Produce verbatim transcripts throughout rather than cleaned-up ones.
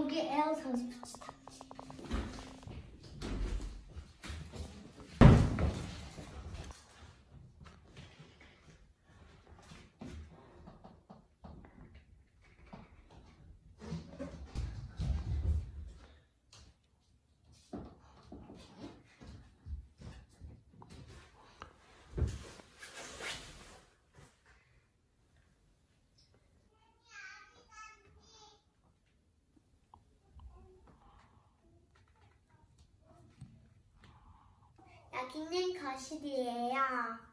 여기 엘사 붙이다. 여기는 거실이에요.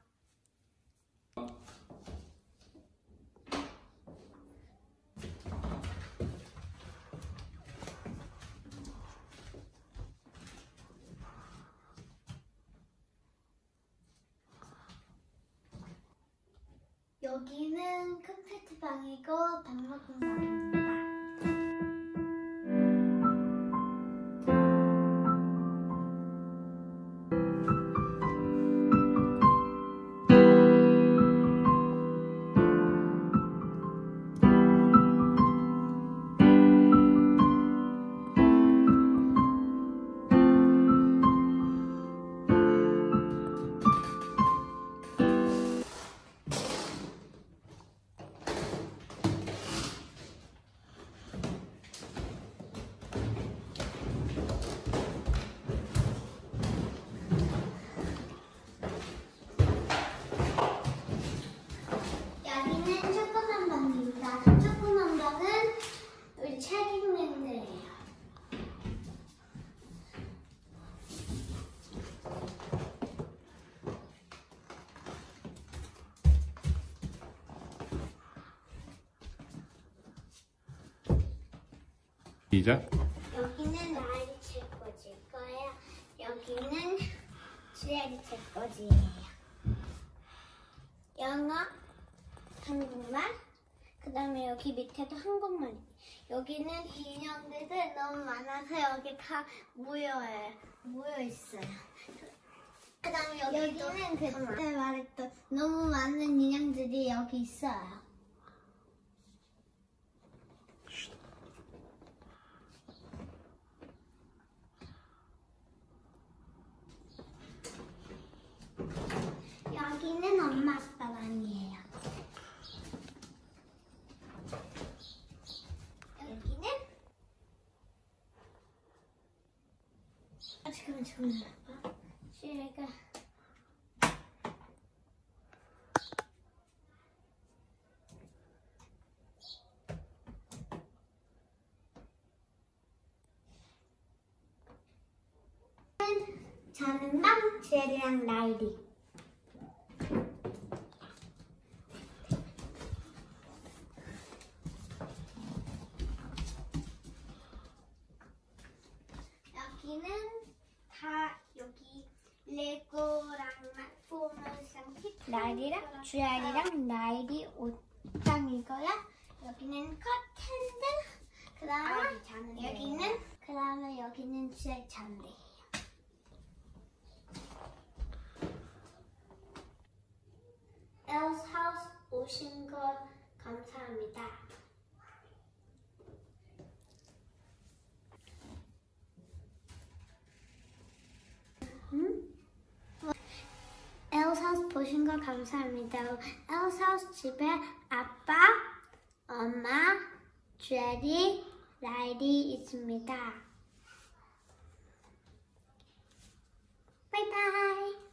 여기는 컴퓨터 방이고 밥 먹는 방입니다. 여기는 조그만 방입니다. 조그만 방은 우리 책 읽는 데예요. 시작. 여기는 나리 책 꽂을 거예요. 여기는 주야리 책 꽂이에요. 영어, 한국말, 그 다음에 여기 밑에도 한국말. 여기는 인형들이 너무 많아서 여기 다 모여요. 모여 있어요. 그 다음에 여기는 그때 말했던 너무 많은 인형들이 여기 있어요. 여기는 엄마 아빠 방이에요. 여기는 아 잠깐만 잠깐만 제가 자는 방 제리랑 라이리. 여기는 다 여기 레고랑 포물상 라이리랑 주야리랑 라이리 옷장이고요. 여기는 커튼들. 그다음에 여기는 그다음에 여기는 주야리 잔대예요. 엘스 하우스 오신 것 감사합니다. 음? 엘스 하우스 보신 거 감사합니다. 엘스 하우스 집에 아빠, 엄마, 제리, 라이리 있습니다. 바이바이.